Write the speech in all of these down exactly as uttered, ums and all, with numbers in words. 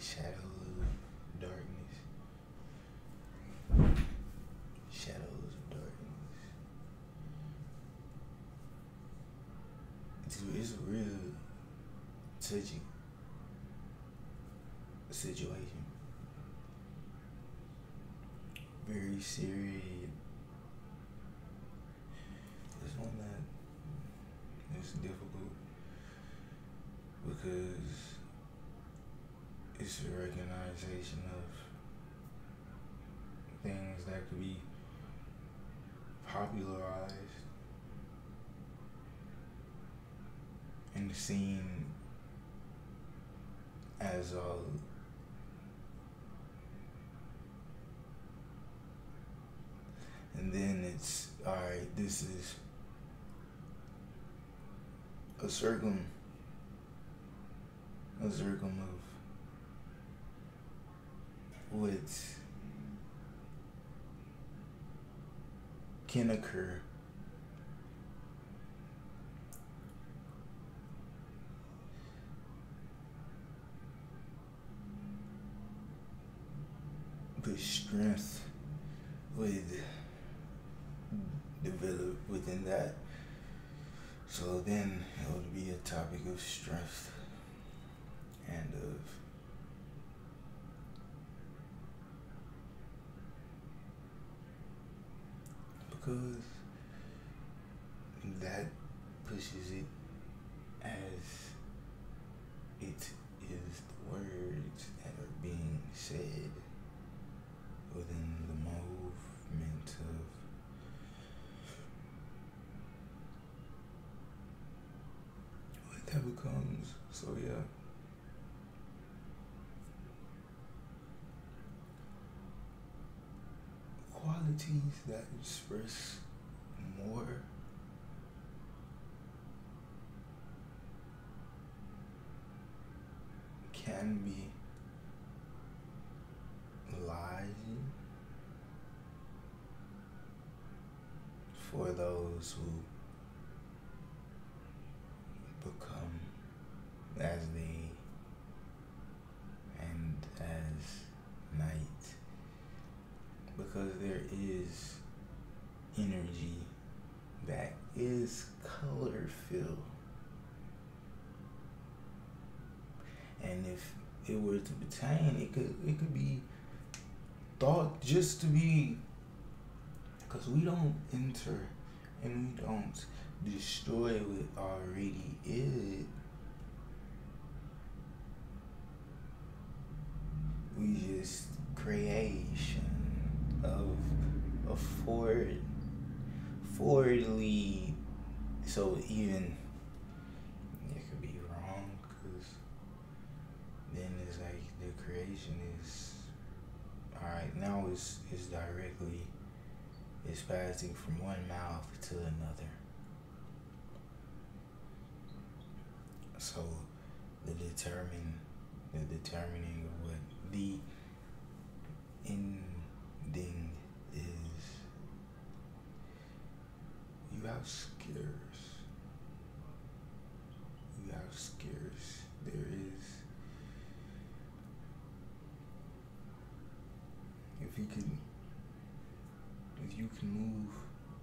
shadows of darkness. Shadows of darkness. It's, it's a real touchy situation. Very serious. It's one that is difficult because it's a recognition of things that could be popularized and seen as a and then it's alright, this is a circum a circum of what can occur. But strength would develop within that. So then it would be a topic of strength and of because that pushes it as it is the words that are being said within the movement of what that becomes. So yeah. Qualities that express more can be lying for those who become as they and as night, because there is energy that is color filled. And if it were to pertain, it could it could be thought just to be, because we don't enter and we don't destroy what already is. We just creation of a forward forwardly, so even it could be wrong, because then it's like the creation is alright, now it's, it's directly, it's passing from one mouth to another. So the determine the determining of what the ending is, you have scarce. You have scarce. There is, if you can, if you can move,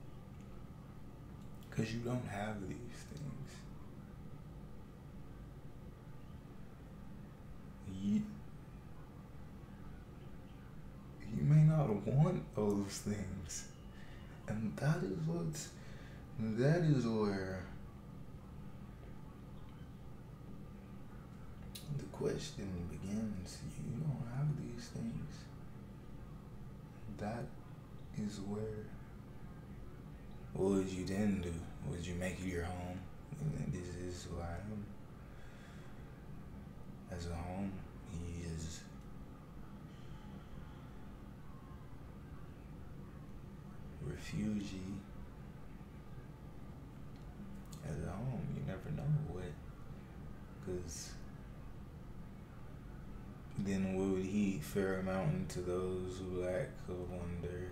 because you don't have these things. You, you may not want those things. And that is what's, that is where the question begins. You don't have these things. That is where, what would you then do? Would you make it your home? And this is who I am. As a home, he is refugee. As a home, you never know what, because then what would he fare a mountain to those who lack of wonder?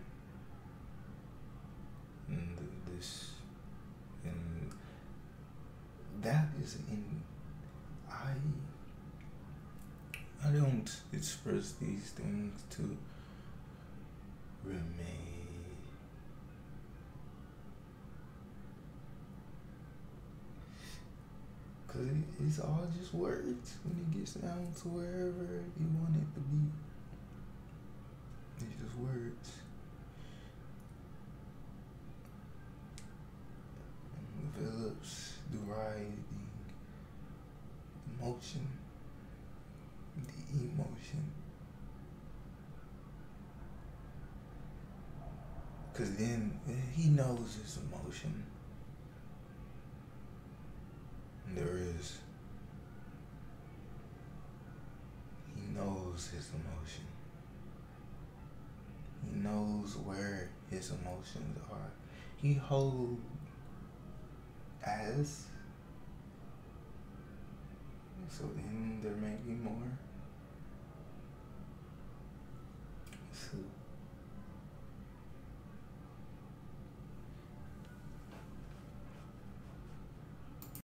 And this, and that is in, I, I I don't express these things to remain. Cause it, it's all just words when it gets down to wherever you want it to be. It's just words. Develops deriving emotion, the emotion. Cause then he knows his emotion. There is. He knows his emotion. He knows where his emotions are. He holds as. So then there may be more. So